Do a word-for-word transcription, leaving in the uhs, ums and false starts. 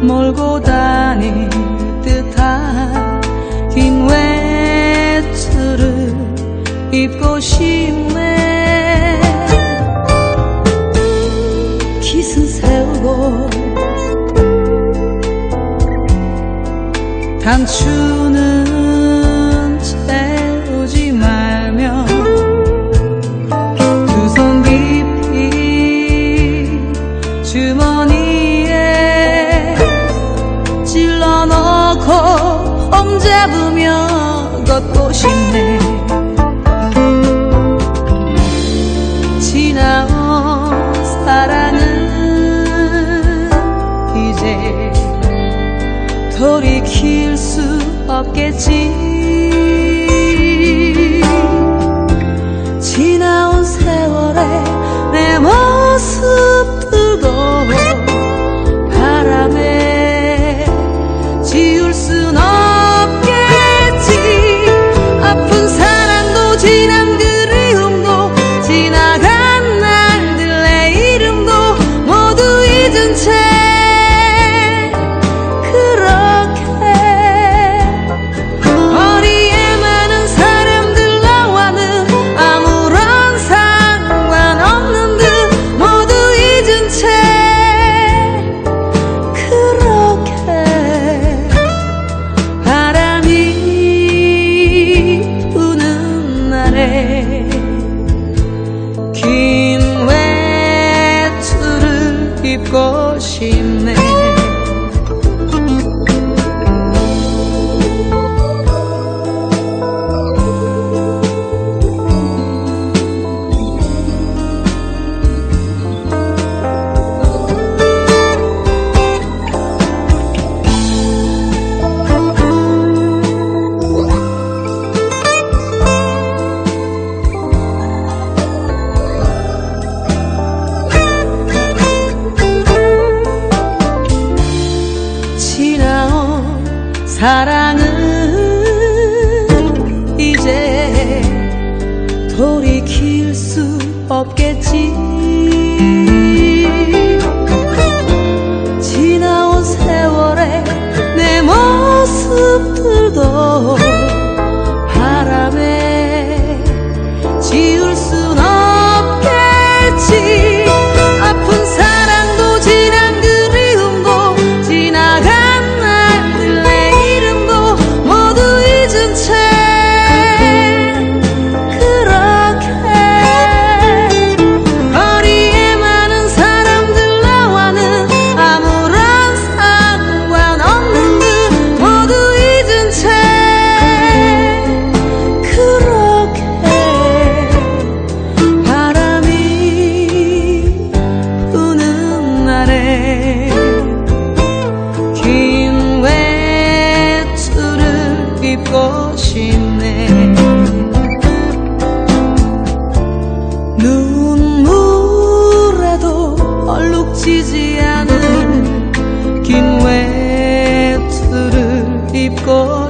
몰고 다닐 듯한 긴 외투를 입고 싶네. 깃은 세우고 단추는 채우지 말며 두 손 깊이 주머니에 찔러 넣고 홈 잡으며 걷고 싶네. 지나온 사랑은 이제 돌이킬 수 없겠지. 지나온 세월에 내 모습 두고 바람에 지울 순 없겠지. 아픈 사랑도 지난 그리움도 지나간 날들의 이름도 모두 잊은 채 긴 외투를 입고 싶네. 사랑은 이제 돌이킬 수 없겠지. 지나온 세월에 내 모습들도 바람에 지울 순 없겠지. 아픈 사랑도 지난 그리움도 지나간 긴 외투를 입고 싶네. 눈물에도 얼룩지지 않은 긴 외투를 입고